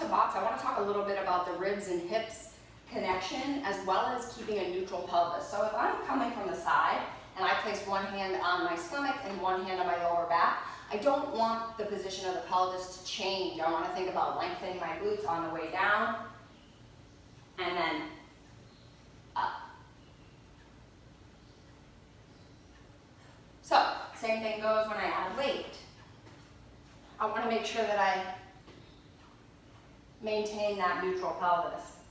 to box, I want to talk a little bit about the ribs and hips connection as well as keeping a neutral pelvis. So if I'm coming from the side and I place one hand on my stomach and one hand on my lower back, I don't want the position of the pelvis to change. I want to think about lengthening my glutes on the way down and then up. So, same thing goes when I add weight. I want to make sure that I maintain that neutral pelvis.